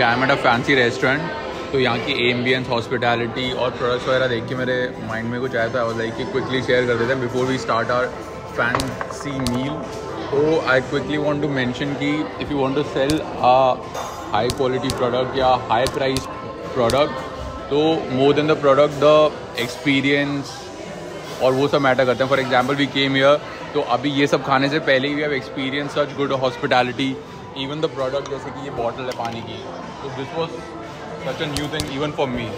I am at a fancy restaurant, तो यहाँ की एम्बियंस, हॉस्पिटैलिटी और प्रोडक्ट्स वगैरह देख के मेरे माइंड में कुछ आया था। आई वाज लाइक कि क्विकली शेयर कर देते हैं before we start our fancy meal. तो I quickly want to mention कि if you want to sell a high quality product या हाई प्राइस प्रोडक्ट, तो more than the product the experience और वो सब मैटर करते हैं। For example we came here, तो अभी ये सब खाने से पहले ही we have experience such good hospitality, even the product, जैसे कि ये बॉटल है पानी की, तो this was such a new thing even for me.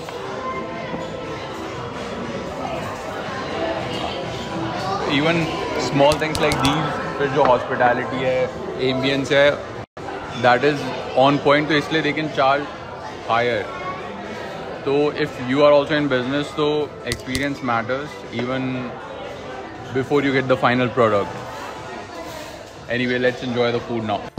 Even small things like these, फिर जो हॉस्पिटैलिटी है, एम्बियंस है, दैट इज़ ऑन पॉइंट, तो इसलिए दे कैन चार्ज हायर। तो if you are also in business, तो experience matters even before you get the final product. Anyway, let's enjoy the food now.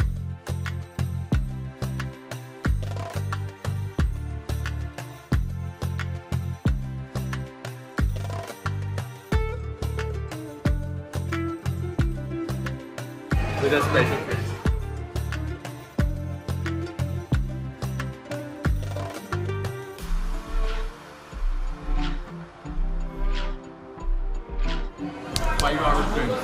With a special fish. Five out of 10.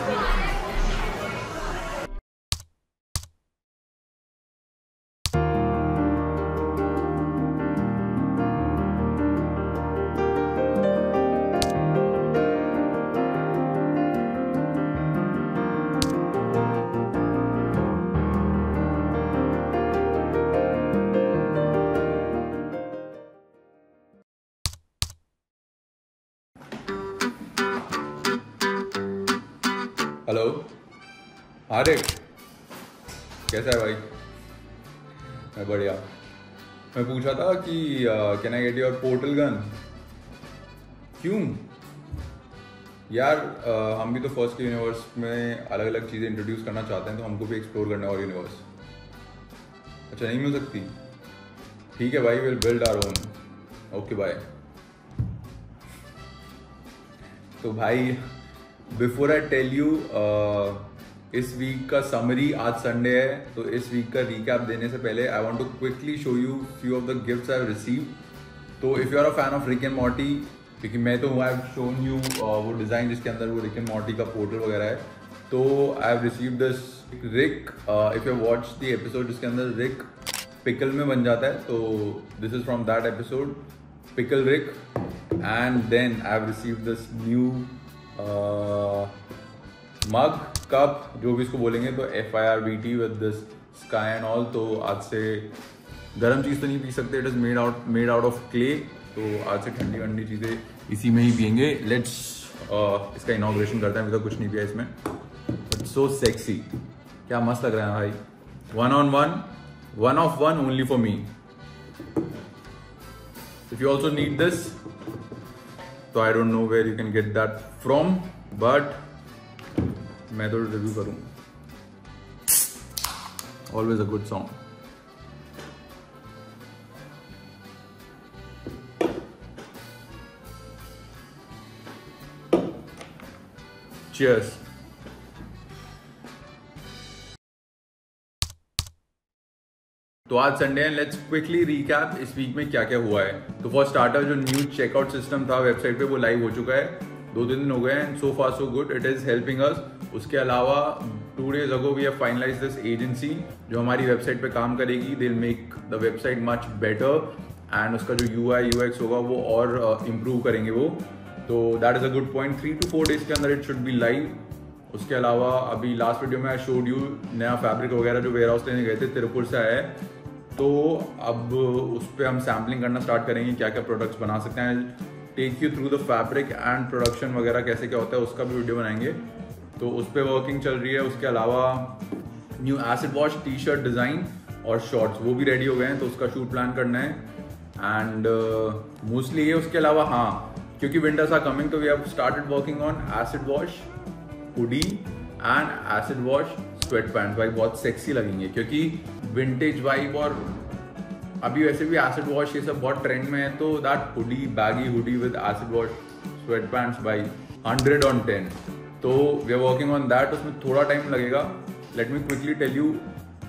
Hello Harik, कैसा है भाई? मैं बढ़िया। मैं पूछा था कि can I get your portal gun? क्यों यार? हम भी तो फर्स्ट यूनिवर्स में अलग अलग चीज़ें इंट्रोड्यूस करना चाहते हैं, तो हमको भी एक्सप्लोर करना है और यूनिवर्स। अच्छा, नहीं मिल सकती? ठीक है भाई, will build our own. Okay bye. तो भाई बिफोर आई टेल यू, इस वीक का समरी, आज संडे है, तो इस वीक का रिकैप देने से पहले I want to quickly show you few of the gifts I have received. तो if you are a fan of Rick and Morty, क्योंकि मैं तो आई हैव शोन यू वो डिज़ाइन जिसके अंदर वो रिक एंड मॉर्टी का पोर्टल वगैरह है, तो I have received this Rick. If you watch the episode जिसके अंदर रिक पिकल में बन जाता है, तो this is from that episode, pickle Rick. And then I have received this new mug, cup, जो भी इसको बोलेंगे, तो FIRBT with this sky and all. तो आज से गर्म चीज़ तो नहीं पी सकते, it is made out of clay, तो आज से ठंडी ठंडी चीज़ें इसी में ही पियेंगे। लेट्स इसका इनॉग्रेशन करते हैं। अभी तो कुछ नहीं पिया इसमें, बट सो सेक्सी, क्या मस्त लग रहा है भाई। One of one only for me. If you also need this, तो I don't know where you can get that from, but मैं तो रिव्यू करूँ। Always a good song. Cheers. तो आज संडे है, लेट्स क्विकली रिकैप इस week में क्या क्या हुआ है। तो फॉर स्टार्टर, जो न्यू चेकआउट सिस्टम था वेबसाइट पे, वो लाइव हो चुका है, 2-3 दिन हो गए हैं। So far so good, it is helping us. उसके अलावा 2 days ago we have finalise this agency जो हमारी वेबसाइट पे काम करेगी। They will make the website much better and उसका जो UI UX होगा वो और इम्प्रूव करेंगे वो। तो that is a good point. 3 to 4 days के अंदर इट शुड बी लाइव। उसके अलावा अभी लास्ट वीडियो में आई शोड यू नया फैब्रिक वगैरह जो वेयर हाउस लेने गए थे, तिरुपुर से आया है, तो अब उस पर हम सैम्पलिंग करना स्टार्ट करेंगे, क्या क्या प्रोडक्ट्स बना सकते हैं। Take you through the fabric and production वगैरह कैसे क्या होता है, उसका भी वीडियो बनाएंगे, तो उस पर वर्किंग चल रही है। उसके अलावा new acid wash T shirt design और शॉर्ट्स वो भी रेडी हो गए हैं, तो उसका शूट प्लान करना है एंड मोस्टली ये। उसके अलावा हाँ, क्योंकि विंटर्स आर कमिंग, तो we have started working on acid wash hoodie and acid wash sweat pant. भाई बहुत सेक्सी लगेंगे, क्योंकि विंटेज वाइब और अभी वैसे भी एसिड वॉश ये सब बहुत ट्रेंड में है, तो that hoodie, baggy hoodie with acid wash sweat pants भाई 100 on 10। तो we are working on that, उसमें थोड़ा टाइम लगेगा। Let me quickly tell you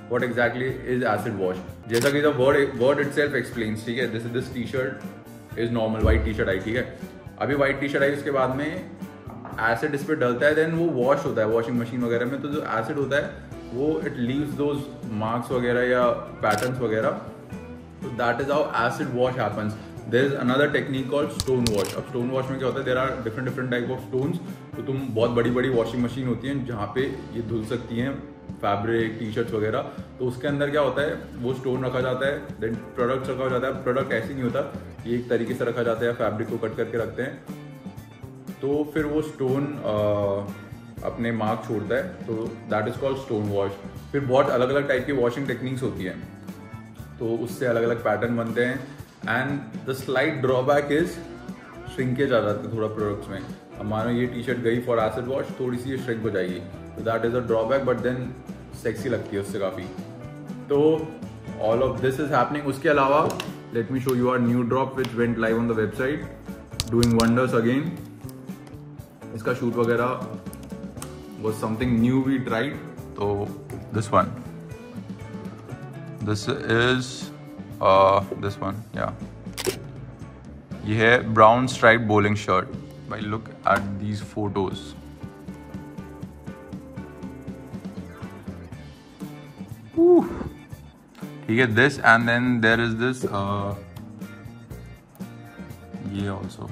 what exactly is acid wash. जैसा कि द वर्ड इटसेल्फ एक्सप्लेन्स, ठीक है, this T shirt is normal white T shirt आई, ठीक है। अभी व्हाइट टी शर्ट आई, उसके बाद में एसिड इस पर डलता है, देन वो वॉश होता है वॉशिंग मशीन वगैरह में, तो जो एसिड होता है वो इट लीव्स दोज मार्क्स वगैरह या पैटर्न्स वगैरह, तो that is how acid wash happens. There is another technique called stone wash. अब स्टोन वॉश में क्या होता है, there are different type of stones. तो तुम बहुत बड़ी वॉशिंग मशीन होती हैं जहाँ पे ये धुल सकती हैं फैब्रिक, टी शर्ट्स वगैरह, तो उसके अंदर क्या होता है, वो स्टोन रखा जाता है, देन प्रोडक्ट्स रखा जाता है। प्रोडक्ट ऐसे नहीं होता, ये एक तरीके से रखा जाता है, फैब्रिक को कट करके रखते हैं, तो फिर वो स्टोन अपने मार्क छोड़ता है, तो that is called stone wash. फिर बहुत अलग अलग टाइप की वॉशिंग टेक्निक्स होती हैं, तो उससे अलग अलग पैटर्न बनते हैं। And the slight drawback is shrinkage आ जाता है थोड़ा प्रोडक्ट्स में। अब मानो ये टी शर्ट गई फॉर एसिड वॉश, थोड़ी सी ये श्रिंक हो जाएगी, तो that is a drawback, but then sexy लगती है उससे काफ़ी। तो all of this is happening. उसके अलावा let me show you our new drop which went live on the website, doing wonders again. इसका शूट वगैरह was something new we tried, so this one, this is this one, yeah, ये है brown striped bowling shirt. By look at these photos, ठीक है, this, and then there is this ये also.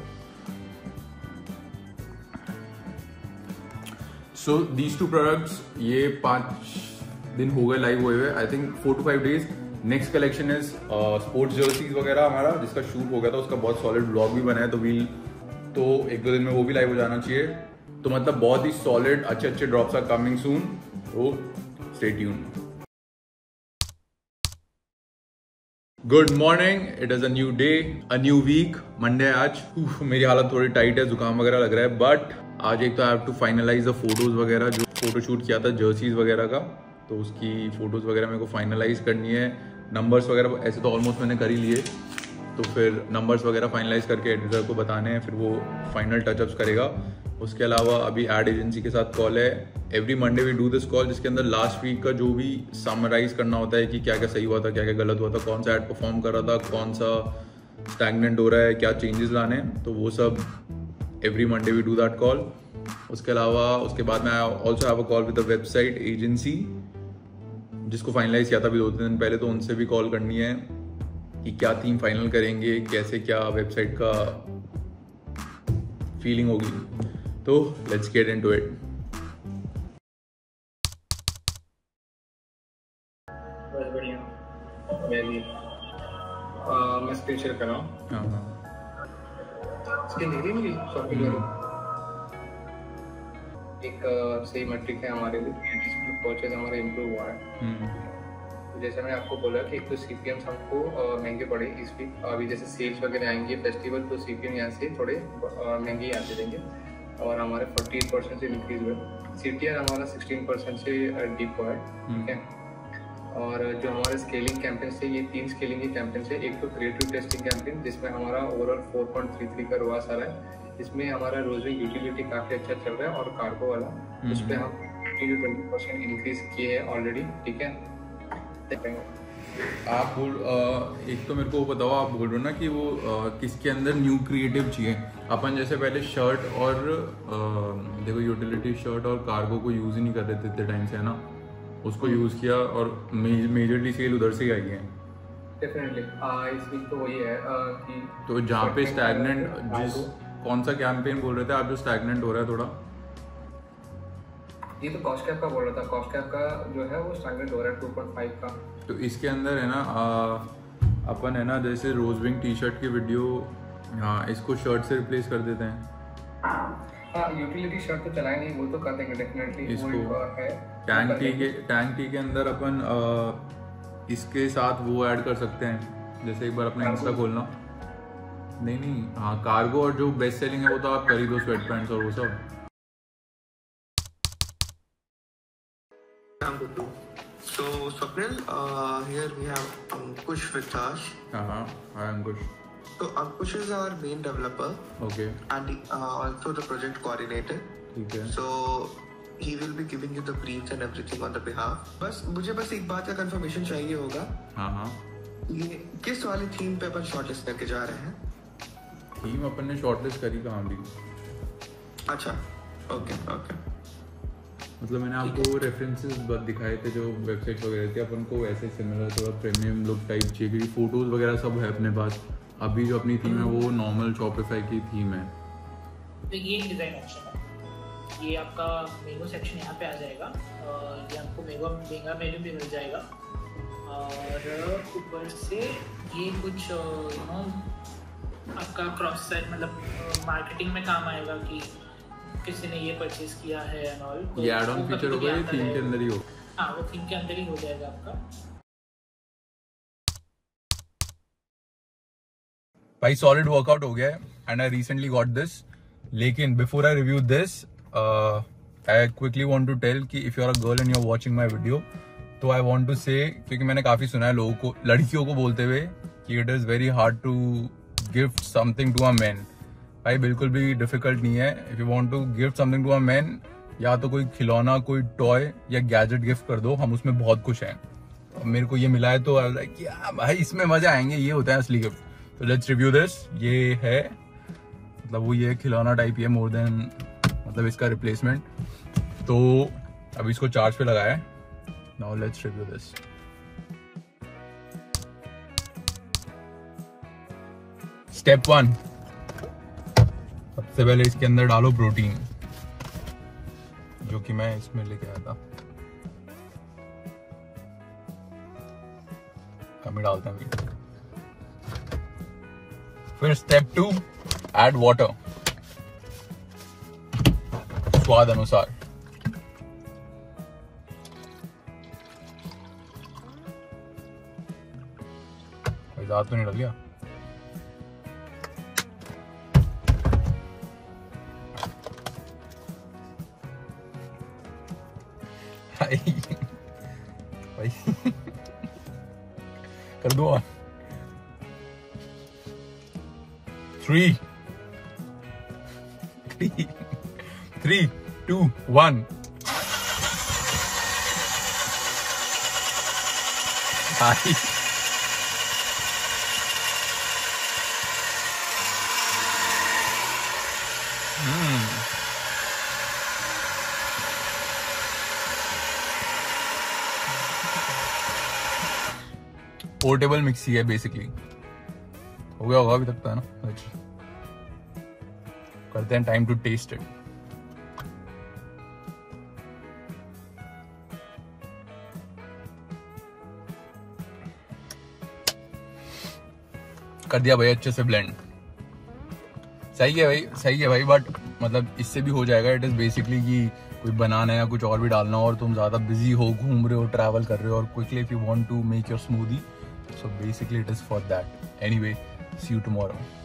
So these two products, ये 5 दिन हो गए live हुए हुए, I think 4 to 5 days। Next collection is sports jerseys वगैरह हमारा, जिसका शूट हो गया था, उसका बहुत सॉलिड ब्लॉग भी बना है, तो वील तो 1-2 दिन में वो भी लाइव हो जाना चाहिए। तो मतलब बहुत ही सॉलिड अच्छे ड्रॉप्स आर कमिंग सून, तो stay tuned. Good morning, it is a new day, a new week, Monday आज। मेरी हालत थोड़ी टाइट है, जुकाम वगैरह लग रहा है, बट आज एक तो I have to finalise the photos वगैरह, जो फोटो शूट किया था जर्सीज वगैरह का, तो उसकी फोटोज वगैरह मेरे को फाइनलाइज करनी है। नंबर्स वगैरह ऐसे तो ऑलमोस्ट मैंने कर ही लिए, तो फिर नंबर्स वगैरह फाइनलाइज करके एडिटर को बताने हैं, फिर वो फाइनल टचअप्स करेगा। उसके अलावा अभी एड एजेंसी के साथ कॉल है, every Monday we do this call, जिसके अंदर लास्ट वीक का जो भी समराइज करना होता है कि क्या क्या सही हुआ था, क्या क्या गलत हुआ था, कौन सा एड परफॉर्म कर रहा था, कौन सा स्टैग्नेंट हो रहा है, क्या चेंजेस लाने हैं, तो वो सब every Monday we do that call. उसके अलावा उसके बाद में I also have a call with the website agency, जिसको फाइनलाइज किया था अभी 2-3 दिन पहले, तो उनसे भी कॉल करनी है कि क्या थीम फाइनल करेंगे, कैसे क्या वेबसाइट का फीलिंग होगी। तो लेट्स गेट इनटू इट। बस बढ़िया, मैं स्क्रीन शेयर कर रहा हूँ। स्क्रीन दिख रही है मेरी शॉपिंग वाली? एक सही मैट्रिक है हमारे लिए, जिसमें परचेज हमारा इम्प्रूव हुआ है। जैसे मैंने आपको बोला कि एक तो CPMs हमको महंगे पड़े इस वीक, अभी जैसे सेल्स वगैरह आएंगे फेस्टिवल, तो CPM यहाँ से थोड़े महंगे आते देंगे, और हमारे 48% से इंक्रीज हुए। CTR हमारा 16% से डिप हुआ है, ठीक है। और जो हमारे स्केलिंग कैंपेन से, ये 3 स्केलिंग के कैंपेन से, एक तो क्रिएटिव टेस्टिंग कैंपेन जिसमें हमारा ओवरऑल 4.33 का रोआस आ रहा है, इसमें हमारा रोजविंग यूटिलिटी काफ़ी अच्छा चल रहा है, और कार्गो वाला उस पर हम 15-20% इंक्रीज किए हैं ऑलरेडी, ठीक है। आप बोल एक तो मेरे को बताओ, आप बोल रहे हो ना कि वो किसके अंदर न्यू क्रिएटिव चाहिए। अपन जैसे पहले शर्ट और देखो यूटिलिटी शर्ट और कार्गो को यूज़ ही नहीं कर रहे थे इतने टाइम से, है ना, उसको यूज़ किया और मेजरली सेल उधर से ही आई है। डेफिनेटली इस वीक तो वही है कि तो जहाँ पे स्टैग्नेंट, जिस कौन सा कैंपेन बोल रहे थे आप जो स्टैग्नेंट हो रहा है थोड़ा? ये तो कॉस्ट कैप का बोल रहा था, कॉस्ट कैप का जो है वो स्टैग्नेंट हो रहा है 2.5 का। तो इसके अंदर है ना अपन है ना, जैसे रोजविंग टी शर्ट की वीडियो, हाँ, इसको शर्ट से रिप्लेस कर देते हैं। हाँ, यूटिलिटी शर्ट तो चलाए नहीं, वो तो कर देंगे डेफिनेटली। इसको टैंक टी के अंदर अपन इसके साथ वो ऐड कर सकते हैं, जैसे एक बार अपना इंस्टा खोलना, नहीं, हाँ, कार्गो और जो बेस्ट सेलिंग है वो तो आप कर ही दो, स्वेट पैंट्स और वो सब। So Swapnil, here we have Ankush with us. Hi Ankush. So Ankush is our main developer. Okay. And also the project coordinator. Okay. So he will be giving you the briefs and everything on the behalf. बस मुझे एक बात का confirmation चाहिए होगा. हाँ. ये किस वाले थीम पे अपन शॉर्टलिस्ट करके जा रहे हैं? थीम अपन ने शॉर्टलिस्ट करी कहाँ भी? अच्छा, ओके. मतलब मैंने आपको रेफरेंसेस दिखाए थे जो वेबसाइट वगैरह थी, अपन को वैसे सिमिलर थोड़ा प्रीमियम लुक टाइप चाहिए क्योंकि फोटोज वगैरह सब है अपने पास. अभी जो अपनी थीम है वो नॉर्मल शॉपिफाई की थीम है. तो ये डिज़ाइन ऑप्शन है, ये आपका मेनू सेक्शन यहाँ पे आ जाएगा. ये आपको मेगा मेन्यू भी मिल जाएगा और ऊपर से ये कुछ आपका क्रॉस साइड मतलब मार्केटिंग में काम आएगा कि किसी ने ये परचेज किया है एंड ऑल. ये ऐड ऑन फीचर होगा, ये थीम के अंदर ही होगा. हाँ, वो थीम के अंदर ही हो जाएगा आपका. भाई सॉलिड वर्कआउट हो गया है and I recently got this. लेकिन before I review this I quickly want to tell कि if you are a girl and you are watching my video, तो आई वांट टू से, क्योंकि मैंने काफी सुना है लोगों को, लड़कियों को बोलते हुए कि it is very hard to gift something to a man. भाई बिल्कुल भी डिफिकल्ट नहीं है. If you want to gift something to a man, या तो कोई खिलौना, कोई टॉय या गैजेट गिफ्ट कर दो, हम उसमें बहुत खुश हैं. मेरे को ये मिला है तो लाइक भाई इसमें मजा आएंगे, ये होता है असली गिफ्ट. तो लेट्स रिव्यू दिस. ये है मतलब वो ये खिलौना टाइप ही है, मोर देन मतलब इसका रिप्लेसमेंट. तो अभी इसको चार्ज पे लगाया है. Now let's review this. Step 1, सबसे पहले इसके अंदर डालो प्रोटीन, जो कि मैं इसमें लेके आया था. कम ही डालते हैं. फिर स्टेप 2, ऐड वाटर स्वाद अनुसार. ज्यादा तो नहीं डाल गया. भाई कर दो. 3, 2, 1. पोर्टेबल मिक्सी है बेसिकली. हो गया होगा अभी तक तो, है ना. करते हैं टाइम टू टेस्ट इट. कर दिया भाई अच्छे से ब्लेंड. सही है भाई बट मतलब इससे भी हो जाएगा. इट इज बेसिकली कि कोई बनाना है या कुछ और भी डालना हो और तुम ज्यादा बिजी हो, घूम रहे हो, ट्रैवल कर रहे हो और quickly if you want to make your smoothie, so basically it is for that. Anyway, see you tomorrow.